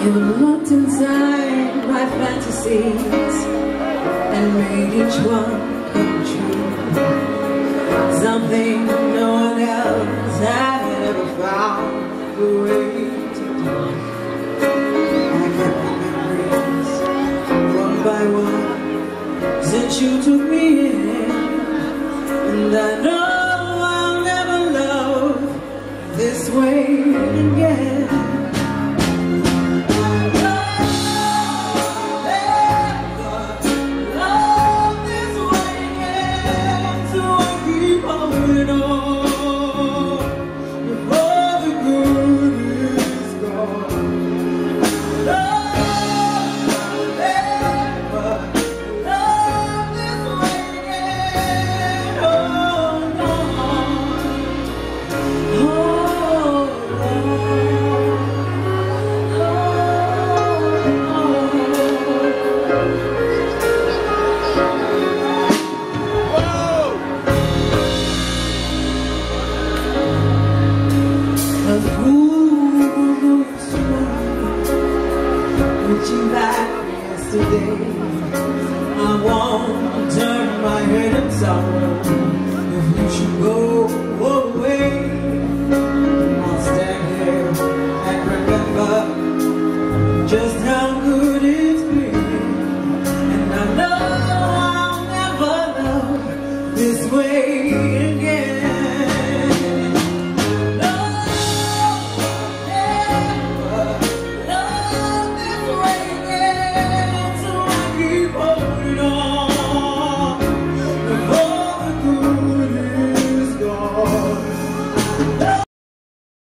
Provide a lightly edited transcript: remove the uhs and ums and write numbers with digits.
You looked inside my fantasies and made each one come true. Something no one else had ever found the way to do. I kept my memories one by one since you took me in, and I know I'll never love this way again. Reaching back yesterday, I won't turn my head in sorrow if you should go away.